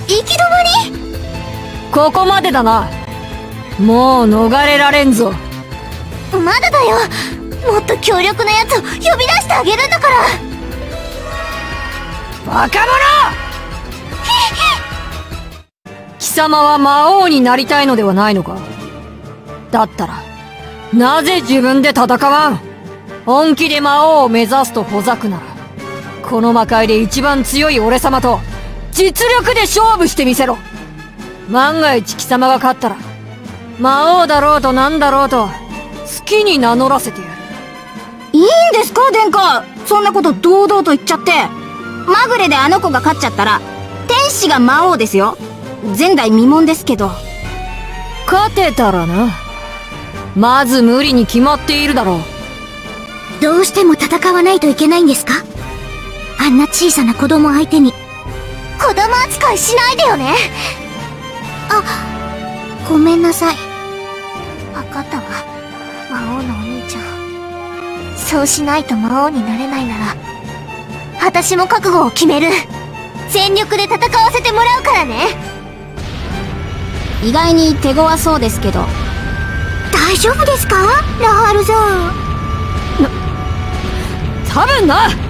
行き止まり？ ここまでだな。もう逃れられんぞ。 まだだよ。もっと強力なやつを呼び出してあげるんだから。 バカ者！貴様は魔王になりたいのではないのか？だったらなぜ自分で戦わん？本気で魔王を目指すとほざくなら、この魔界で一番強い俺様と実力で勝負してみせろ。万が一貴様が勝ったら、魔王だろうと何だろうと好きに名乗らせてやる。 いいんですか殿下、そんなこと堂々と言っちゃって。まぐれであの子が勝っちゃったら天使が魔王ですよ。前代未聞ですけど。 勝てたらな。まず無理に決まっているだろう。 どうしても戦わないといけないんですか？あんな小さな子供相手に。子供扱いしないでよね。あ、ごめんなさい。わかったわ、魔王のお兄ちゃん。そうしないと魔王になれないなら、私も覚悟を決める。全力で戦わせてもらうからね。 意外に手強そうですけど。 大丈夫ですか、ラハールさん。 多分な。